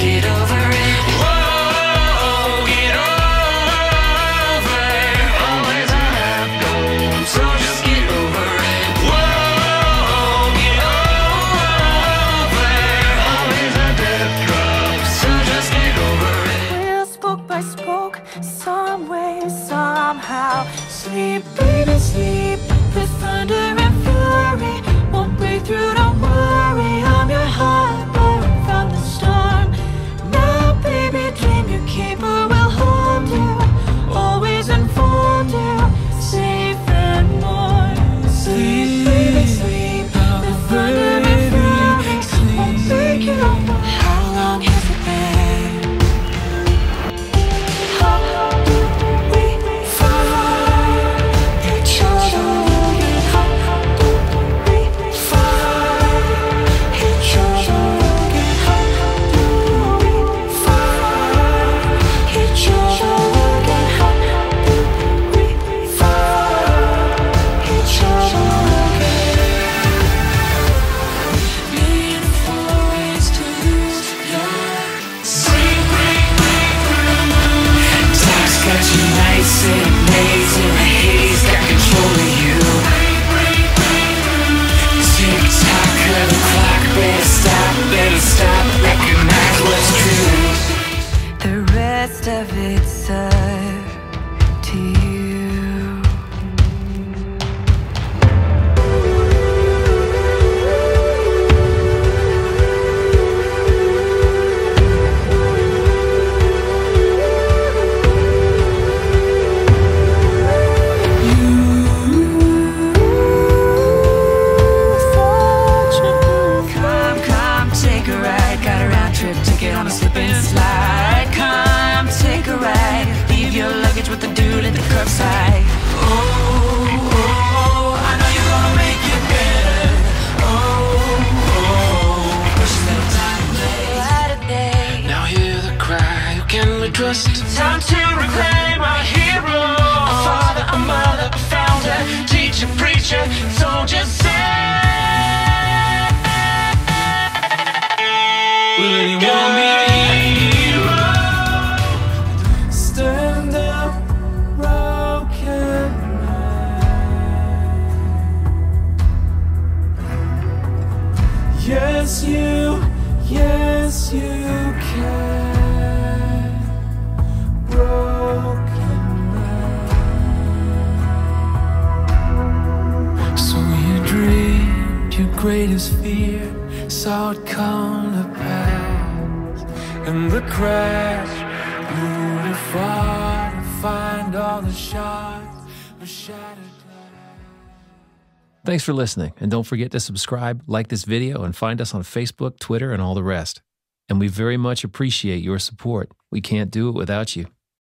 get over it. Whoa, get over it. Always a half gone, so just get over it. Whoa, get over it. Always a death drop, so just get over it. We'll spoke by spoke, some way, somehow. Sleep, baby, sleep. The thunder and fury won't break through, don't worry. I'm your harbor from the storm. Now, baby, dream your keeper will hold you, always enfold you, safe and warm. Sleep, baby, sleep. The thunder and fury won't break you, don't worry. How long has it been? How do we find each other? Of it's up to you. Come, take a ride. Got a round trip ticket on a slip and slide. Come, take a ride. Leave your luggage with the dude at the curbside. Oh, I know you're gonna make it better. Push a little time away. Light of day. Now hear the cry, who can we trust? Time to reclaim our hero. A father, a mother, a founder, teacher, preacher, soldier, saint. Will anyone be a hero? Stand up, broken man. Yes, you can. Broken man. So you dreamed your greatest fear, saw it come to pass, and the crash blew too far to find all the shards of shattered glass. Thanks for listening, and don't forget to subscribe, like this video, and find us on Facebook, Twitter, and all the rest. And we very much appreciate your support. We can't do it without you.